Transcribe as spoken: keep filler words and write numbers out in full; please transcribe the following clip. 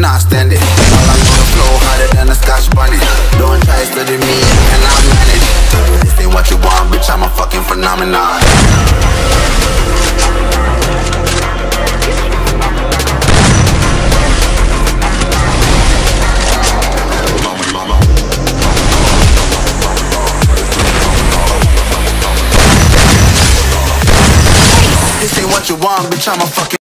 not stand it. All I'm gonna flow harder than a Scotch bunny. Don't try to study me, and I manage. This ain't what you want, bitch, I'm a fucking phenomenon. This ain't what you want, bitch, I'm a fucking